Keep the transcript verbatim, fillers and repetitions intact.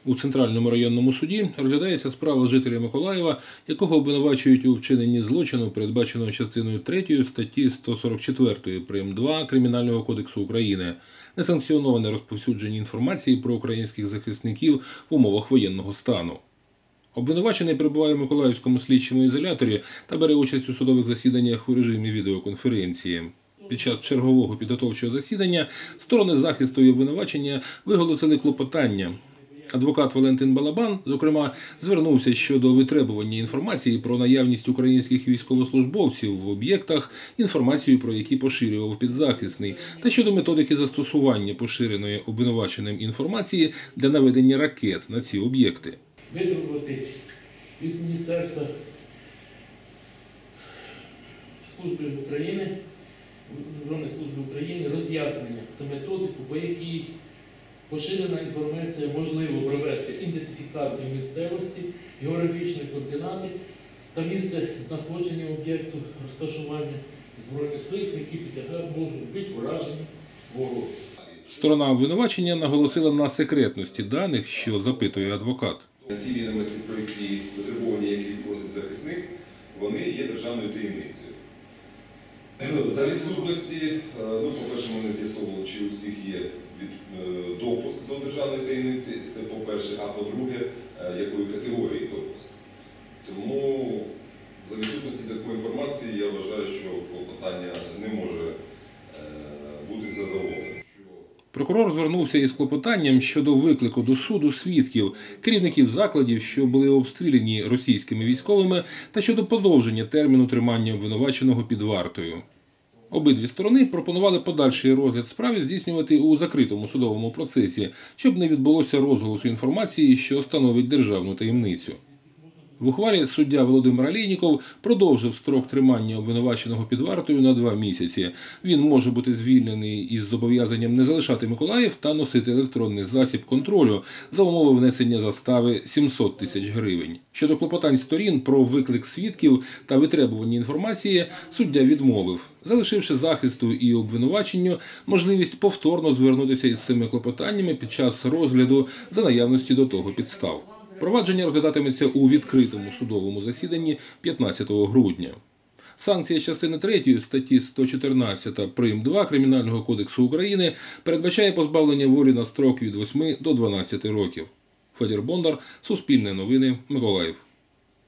У Центральному районному суді розглядається справа жителя Миколаєва, якого обвинувачують у вчиненні злочину, передбаченого частиною третьою статті сто сорок чотири прим. два Кримінального кодексу України, несанкціоноване розповсюдження інформації про українських захисників в умовах воєнного стану. Обвинувачений перебуває в Миколаївському слідчому ізоляторі та бере участь у судових засіданнях у режимі відеоконференції. Під час чергового підготовчого засідання сторони захисту і обвинувачення виголосили клопотання. Адвокат Валентин Балабан, зокрема, звернувся щодо витребування інформації про наявність українських військовослужбовців в об'єктах, інформацію про які поширював підзахисний, та щодо методики застосування поширеної обвинуваченим інформації для наведення ракет на ці об'єкти. Витребувати із Міністерства служби України, Збройних служб України роз'яснення та методику, по якій поширена інформація можливо провести ідентифікацію місцевості, географічні координати та місце знаходження об'єкту розташування Збройних сил, які підлягають, можуть бути вражені ворогом. Сторона обвинувачення наголосила на секретності даних, що запитує адвокат. Ті відомості, про які витребування, які просить захисник, вони є державною таємницею. За відсутності, ну, по-перше, ми не з'ясовували, чи у всіх є допуск до державної таємниці, це по-перше, а по-друге, якої категорії допуск. Тому за відсутності такої інформації я вважаю, що клопотання не може бути задоволеним. Прокурор звернувся із клопотанням щодо виклику до суду свідків, керівників закладів, що були обстріляні російськими військовими, та щодо подовження терміну тримання обвинуваченого під вартою. Обидві сторони пропонували подальший розгляд справи здійснювати у закритому судовому процесі, щоб не відбулося розголосу інформації, що становить державну таємницю. В ухвалі суддя Володимир Олійніков продовжив строк тримання обвинуваченого під вартою на два місяці. Він може бути звільнений із зобов'язанням не залишати Миколаїв та носити електронний засіб контролю за умови внесення застави сімсот тисяч гривень. Щодо клопотань сторін про виклик свідків та витребування інформації, суддя відмовив, залишивши захисту і обвинуваченню можливість повторно звернутися із цими клопотаннями під час розгляду за наявності до того підстав. Провадження розглядатиметься у відкритому судовому засіданні п'ятнадцятого грудня. Санкція частини третьої статті сто чотирнадцять прим. два Кримінального кодексу України передбачає позбавлення волі на строк від восьми до дванадцяти років. Федір Бондар, Суспільне новини, Миколаїв.